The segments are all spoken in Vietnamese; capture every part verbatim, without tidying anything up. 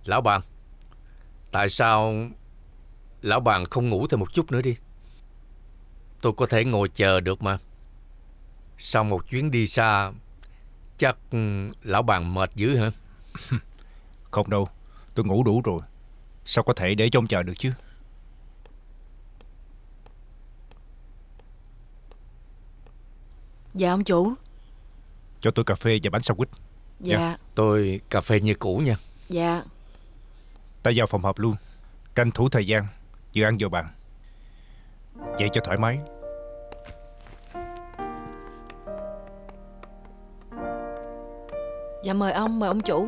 Lão bàn, tại sao lão bàn không ngủ thêm một chút nữa đi? Tôi có thể ngồi chờ được mà. Sau một chuyến đi xa, chắc lão bàn mệt dữ hả? Không đâu, tôi ngủ đủ rồi. Sao có thể để trông chờ được chứ? Dạ ông chủ. Cho tôi cà phê và bánh sandwich. Dạ. Nha. Tôi cà phê như cũ nha. Dạ. Ta vào phòng họp luôn. Tranh thủ thời gian, dự án vào bàn. Vậy cho thoải mái. Dạ mời ông, mời ông chủ.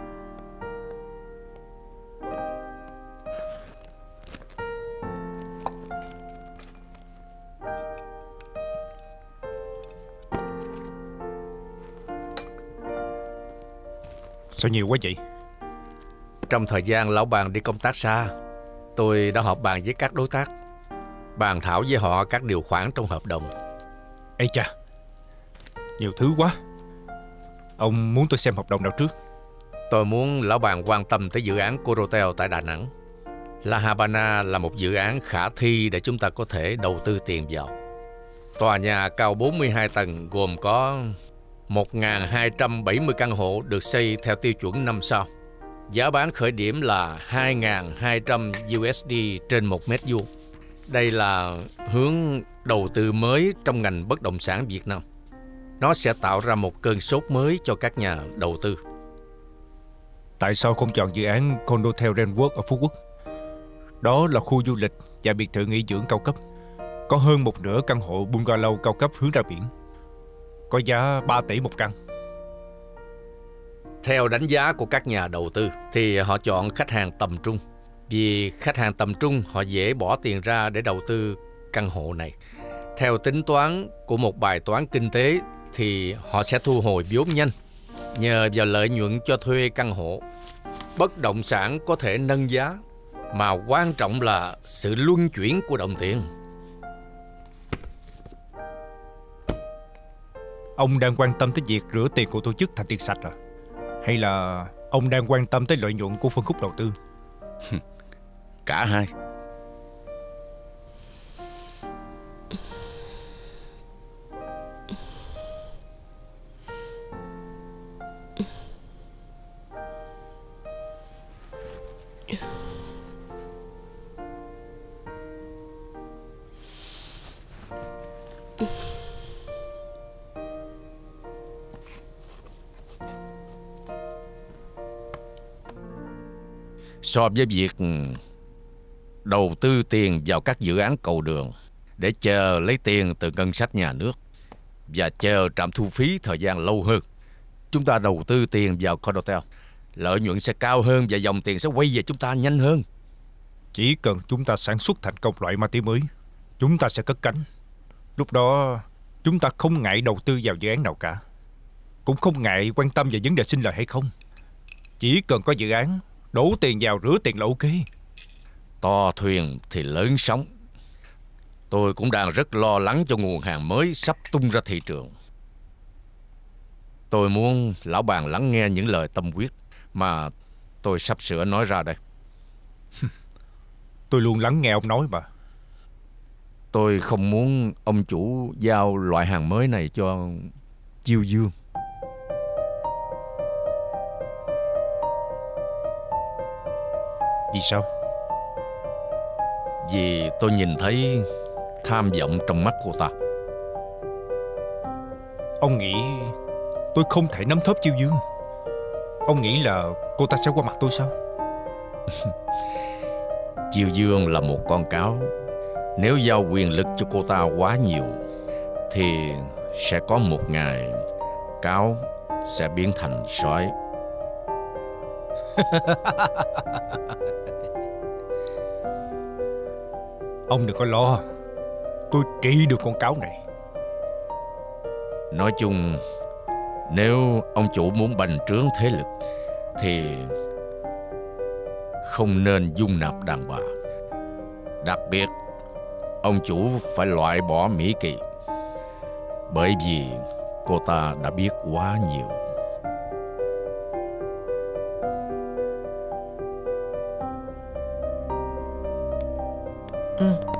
Sao nhiều quá vậy? Trong thời gian lão bàn đi công tác xa, tôi đã họp bàn với các đối tác, bàn thảo với họ các điều khoản trong hợp đồng. Ê cha, nhiều thứ quá. Ông muốn tôi xem hợp đồng nào trước? Tôi muốn lão bàn quan tâm tới dự án Codotel tại Đà Nẵng. La Habana là một dự án khả thi để chúng ta có thể đầu tư tiền vào. Tòa nhà cao bốn mươi hai tầng gồm có một nghìn hai trăm bảy mươi căn hộ được xây theo tiêu chuẩn năm sao. Giá bán khởi điểm là hai nghìn hai trăm đô la trên một mét vuông. Đây là hướng đầu tư mới trong ngành bất động sản Việt Nam. Nó sẽ tạo ra một cơn sốt mới cho các nhà đầu tư. Tại sao không chọn dự án Condotel Renworld ở Phú Quốc? Đó là khu du lịch và biệt thự nghỉ dưỡng cao cấp. Có hơn một nửa căn hộ bungalow cao cấp hướng ra biển. Có giá ba tỷ một căn. Theo đánh giá của các nhà đầu tư thì họ chọn khách hàng tầm trung. Vì khách hàng tầm trung họ dễ bỏ tiền ra để đầu tư căn hộ này. Theo tính toán của một bài toán kinh tế thì họ sẽ thu hồi vốn nhanh nhờ vào lợi nhuận cho thuê căn hộ. Bất động sản có thể nâng giá, mà quan trọng là sự luân chuyển của đồng tiền. Ông đang quan tâm tới việc rửa tiền của tổ chức thành tiền sạch à? Hay là ông đang quan tâm tới lợi nhuận của phân khúc đầu tư? Cả hai. So với việc đầu tư tiền vào các dự án cầu đường để chờ lấy tiền từ ngân sách nhà nước và chờ trạm thu phí thời gian lâu hơn, chúng ta đầu tư tiền vào Condotel, lợi nhuận sẽ cao hơn và dòng tiền sẽ quay về chúng ta nhanh hơn. Chỉ cần chúng ta sản xuất thành công loại ma túy mới, chúng ta sẽ cất cánh. Lúc đó chúng ta không ngại đầu tư vào dự án nào cả, cũng không ngại quan tâm về vấn đề sinh lời hay không. Chỉ cần có dự án, đổ tiền vào rửa tiền là ok. To thuyền thì lớn sóng. Tôi cũng đang rất lo lắng cho nguồn hàng mới sắp tung ra thị trường. Tôi muốn lão bàn lắng nghe những lời tâm huyết mà tôi sắp sửa nói ra đây. Tôi luôn lắng nghe ông nói mà. Tôi không muốn ông chủ giao loại hàng mới này cho Chiêu Dương. Vì sao? Vì tôi nhìn thấy tham vọng trong mắt cô ta. Ông nghĩ tôi không thể nắm thóp Chiêu Dương? Ông nghĩ là cô ta sẽ qua mặt tôi sao? Chiêu Dương là một con cáo. Nếu giao quyền lực cho cô ta quá nhiều thì sẽ có một ngày cáo sẽ biến thành sói. Ông đừng có lo, tôi trị được con cáo này. Nói chung, nếu ông chủ muốn bành trướng thế lực thì không nên dung nạp đàn bà. Đặc biệt, ông chủ phải loại bỏ Mỹ Kỳ, bởi vì cô ta đã biết quá nhiều. Ừ.